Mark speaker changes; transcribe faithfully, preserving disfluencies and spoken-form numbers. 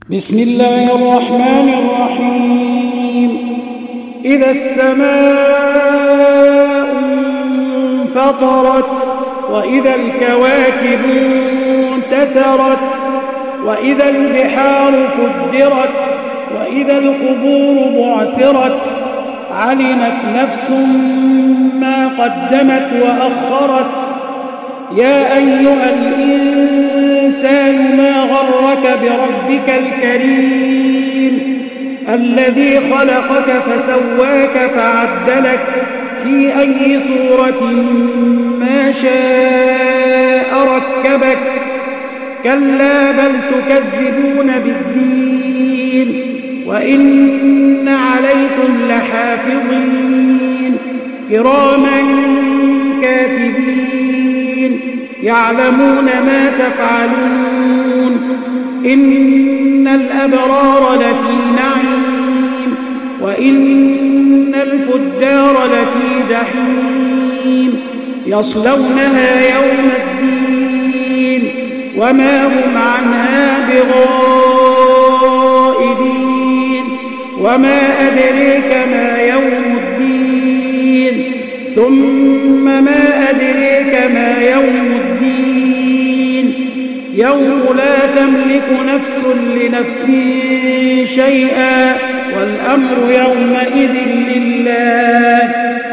Speaker 1: بسم الله الرحمن الرحيم. إذا السماء انفطرت وإذا الكواكب انتثرت وإذا البحار فجرت وإذا القبور بعثرت علمت نفس ما قدمت وأخرت. يا أيها الإنسان ما غرك بربك الكريم الذي خلقك فسواك فعدلك في أي صورة ما شاء ركبك. كلا بل تكذبون بالدين وإن عليكم لحافظين كراما كاتبين يعلمون ما تفعلون. إن الأبرار لفي نعيم وإن الفجار لفي جحيم يصلونها يوم الدين وما هم عنها بغائبين. وما أدريك ما يوم الدين ثم ما أدريك ما يوم الدين يوم لا تملك نفس لنفس شيئا والأمر يومئذ لله.